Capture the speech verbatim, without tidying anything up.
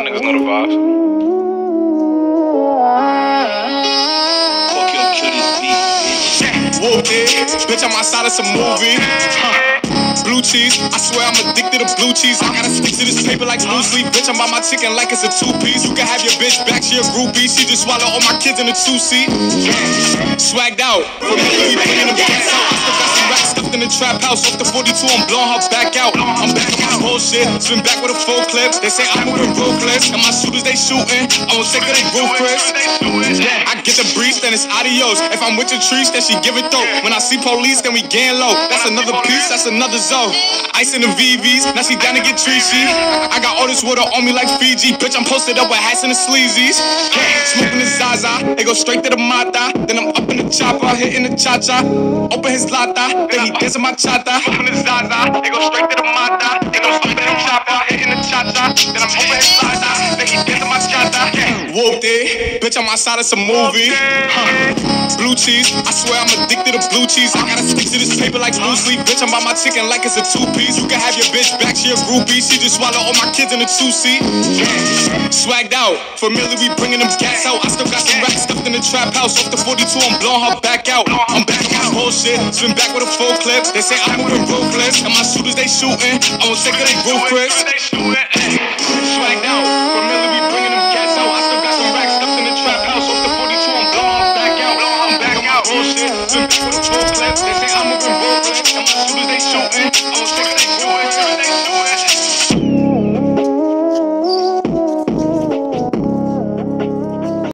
Y'all niggas know the vibes. Fuck your kill this beat, bitch. Whoop it, bitch, I'm outside of some movie. Huh. Blue cheese, I swear I'm addicted to blue cheese. I gotta stick to this paper like blue sleep. Bitch, I'm by my chicken like it's a two-piece. You can have your bitch back, she a groupie. She just swallow all my kids in a two-seat. Swagged out, familiar, we bringing them gas out. I still got some racks stuffed in the trap house. Off the forty-two, I'm blowing her back out. I'm back on my bullshit, spin back with a full clip. They say I'm moving ruthless, and my shooters, they shooting. I won't take her, they roof, Chris. I get the breeze, then it's adios. If I'm with your trees, then she give it though. When I see police, then we gang low. That's another piece, that's another zone. Ice in the V Vs, now she down to get treachy. I got all this water on me like Fiji. Bitch, I'm posted up with hats and the sleazies. Smoking the Zaza, they go straight to the Mata. Then I'm up in the chopper, hitting the cha-cha. Open his lata, then he dancing my chata. Smoking the Zaza, they go straight to the Mata. Then I'm up in the chopper, hitting the cha-cha. Then I'm open his lata, then he dancing my chata. Whooped it, bitch, I'm outside of some movie. Huh. Blue cheese, I swear I'm addicted to blue cheese. I gotta stick to this paper like blue sleep. Bitch, I'm by my chicken like it's a two-piece. You can have your bitch back, she a groupie. She just swallow all my kids in a two-seat. Swagged out, familiar, we bringing them gas out. I still got some racks stuffed in the trap house. Off the forty-two, I'm blowing her back out. I'm back on my bullshit, spin back with a full clip. They say I'm moving ruthless, and my shooters, they shooting. I won't take her, they roof, Chris. Swagged out, familiar, we bringing them gas out. I still got some racks stuffed in the trap house. Off the forty-two, I'm blowing her back out. I'm back on my bullshit, spin back with a full clip. They say I'm moving ruthless, and my shooters, they shooting. I won't